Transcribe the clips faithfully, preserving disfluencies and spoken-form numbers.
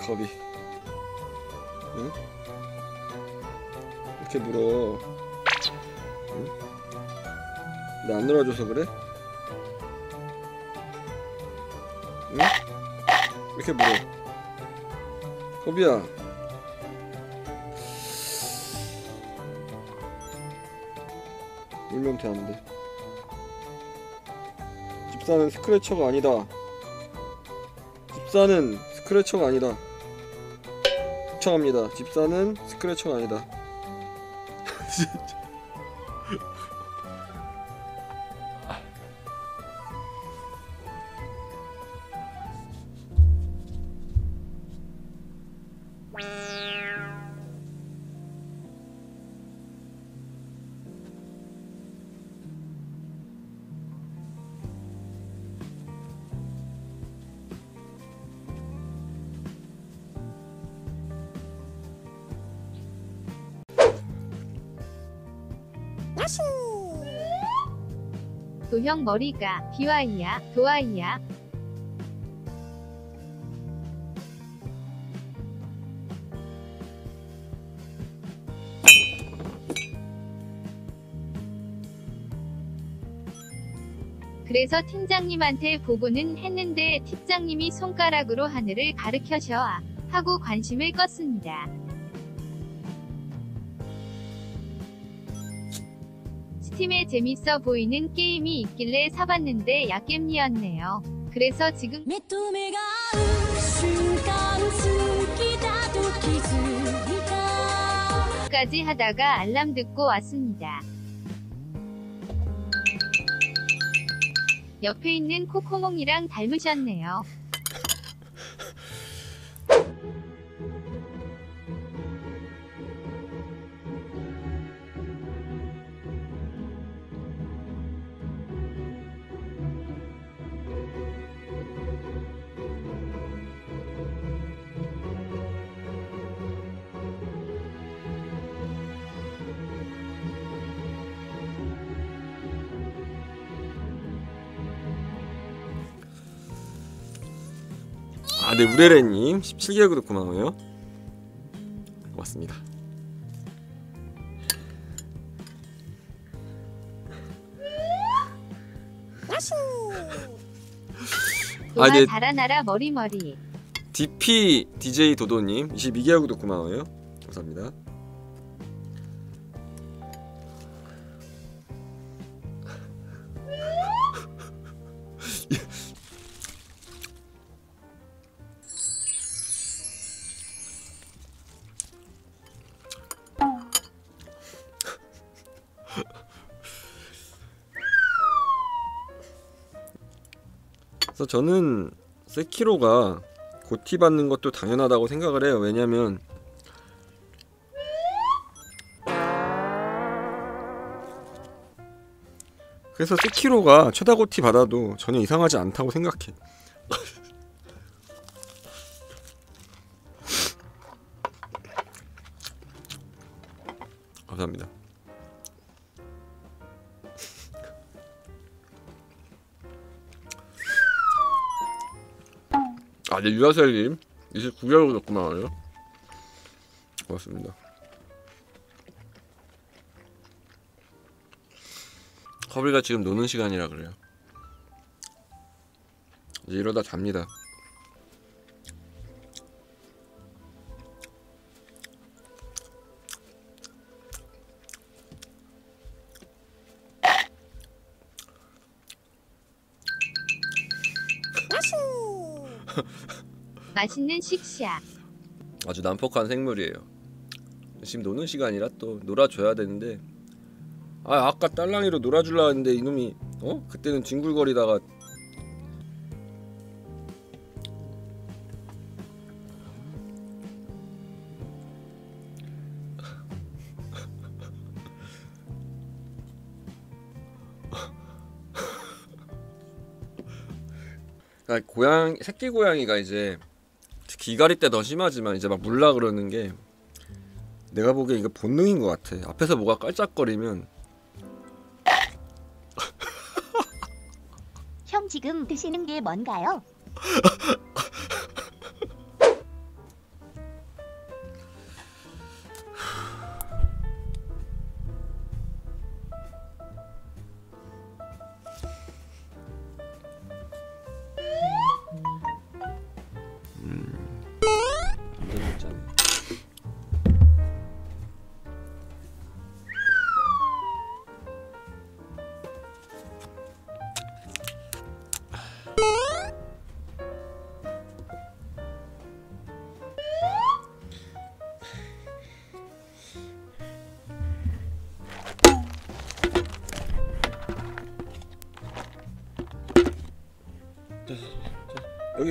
겁이. 응? 이렇게 물어. 응? 나 안 놀아줘서 그래? 응? 이렇게 물어. 겁이야. 울면 되는데. 집사는 스크래쳐가 아니다. 집사는 스크래쳐가 아니다. 추천합니다. 집사는 스크래쳐가 아니다. 도형 머리가 비와이야 도아이야. 그래서 팀장님한테 보고는 했는데 팀장님이 손가락으로 하늘을 가르켜셔 하고 관심을 껐습니다. 스팀에 재밌어 보이는 게임이 있길래 사봤는데 약겜이었네요. 그래서 지금 까지 하다가 알람 듣고 왔습니다. 옆에 있는 코코몽이랑 닮으셨네요. 아, 네, 우레레님 십칠 개월 구독 고마워요. 고맙습니다. 도아 네. 달아나라 머리머리. 디피 디제이 도도님 이십이 개월 구독 고마워요. 감사합니다. 그래서 저는 세키로가 고티 받는 것도 당연하다고 생각을 해요. 왜냐면 그래서 세키로가 최다 고티 받아도 전혀 이상하지 않다고 생각해. 감사합니다. 아, 네, 유아셀님 이십구 개월 구독 고마워요. 고맙습니다. 커비가 지금 노는 시간이라 그래요. 이제 이러다 잡니다. 맛있는 식샤. 아주 난폭한 생물이에요. 지금 노는 시간이라 또 놀아줘야 되는데, 아 아까 딸랑이로 놀아주려 했는데 이놈이 어? 그때는 뒹굴거리다가 아, 고양 새끼 고양이가 이제 기가리 때 더 심하지만 이제 막 물라 그러는 게 내가 보기엔 이거 본능인 것 같아. 앞에서 뭐가 깔짝거리면. 형 지금 드시는 게 뭔가요?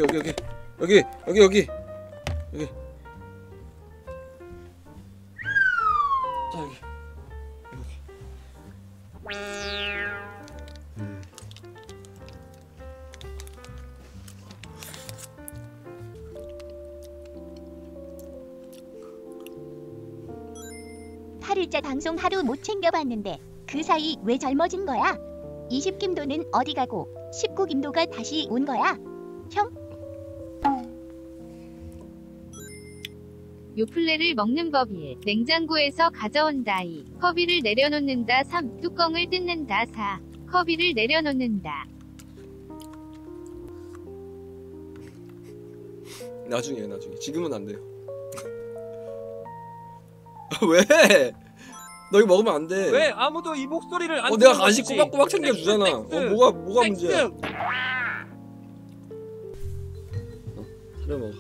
여기 여기 여기 여기 여기 여기. 자 여기. 음. 팔 일째 방송 하루 못 챙겨봤는데 그 사이 왜 젊어진 거야? 이십 김도는 어디 가고 십구 김도가 다시 온 거야? 형? 요플레를 먹는 법 일. 냉장고에서 가져온다 이. 커비를 내려놓는다 삼. 뚜껑을 뜯는다 사. 커비를 내려놓는다. 나중에 나중에. 지금은 안 돼요. 왜? 너 이거 먹으면 안 돼. 왜 아무도 이 목소리를 안 어 내가 들어주지? 간식 꼬박꼬박 챙겨주잖아. 어 땡스, 뭐가 뭐가 땡스. 문제야? 어, 그래 먹어.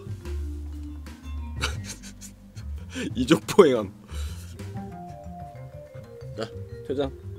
이족포행함. 자 퇴장.